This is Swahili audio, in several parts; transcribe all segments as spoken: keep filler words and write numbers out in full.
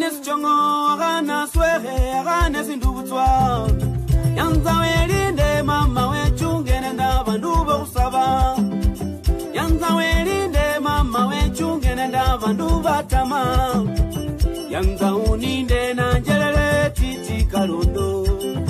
Aganes chongo, agana swere, aganes indubutswa. Yanza welinde mama we chungene ndaba nduba usaba. Yanza welinde mama we chungene ndaba nduba tama. Yanza uninde na njelele titi kalundo.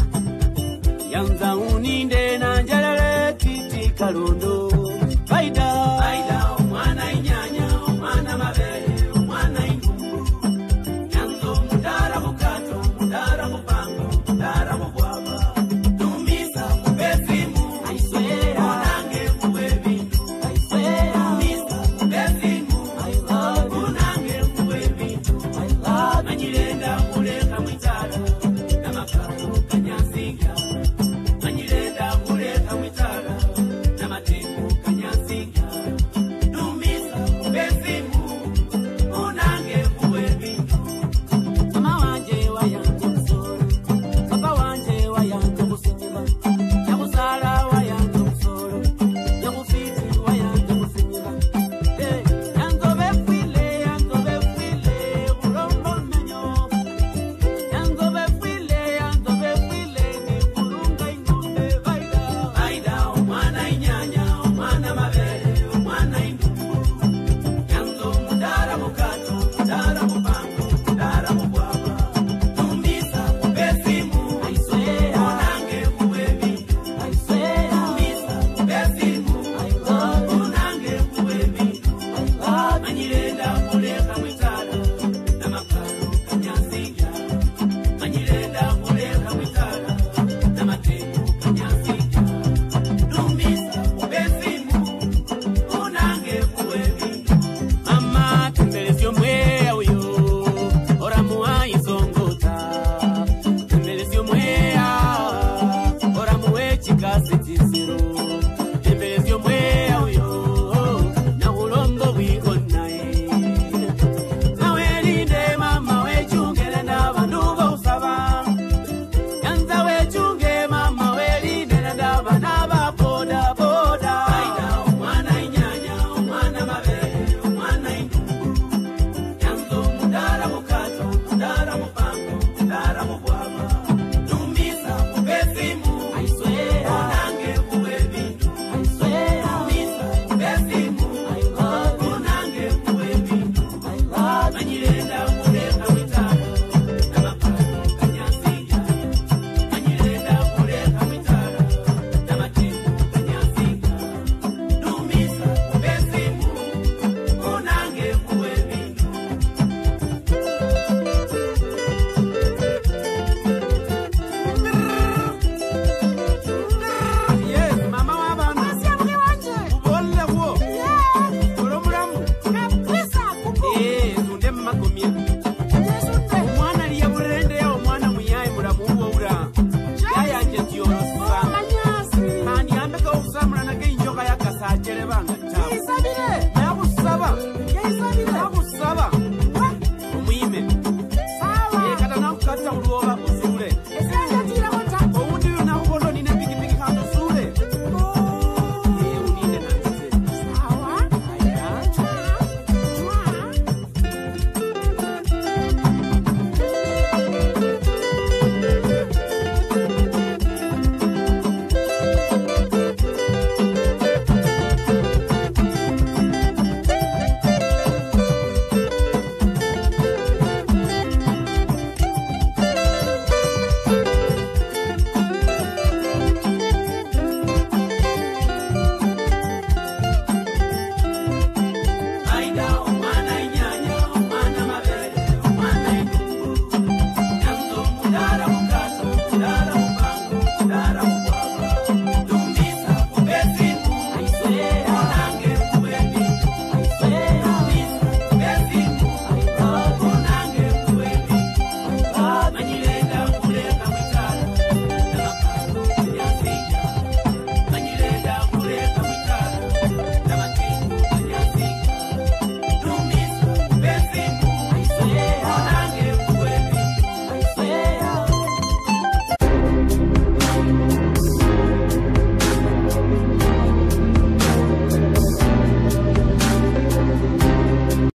Yanza uninde na njelele titi kalundo. Baida, baida, umwana inyanya, umwana mabele, umwana indungu. Yanzo mudara mukato, mudara mupango, mudara mubwaba. Tumisa kubezimu, aiswea, unange kuwebindu, aiswea. Tumisa kubezimu, I love you, unange kuwebindu, I love you. Manyilenda kuleka mwitala, na makato kanyasinga. Manyilenda kuleka mwitala, na mateko kanyasinga. Tumisa kubezimu, unange kuwebindu. Mama wanje wayanje kusoro, papa wanje wayanje kusinyila. Nyakusala wayanje kusoro, nyakusiti wayanje kusinyila. Eh, yanzobe fwile, yanzobe fwile, kulombo menyo. Yanzobe fwile, yanzobe fwile, ni kulunga ingunde baida. Baida, umwana inyanya, umwana mabele, umwana indungu. Yanzo mudara mukato, mudara mupango, mudara mubwaba. Tumisa kubezimu, aiswea, unange kuwebindu, aiswea. Tumisa kubezimu, I love you, unange kuwebindu, I love you. Manyilenda kuleka mwitala, na makalo kanyasinga. Manyilenda kuleka mwitala, na mateko kanyasinga. Tumisa kubezimu, unange kuwebindu. Mama tembelesyo mwea uyo, ora muwa izongota. Tembelesyo mwea, ora muwe chikasi tisi.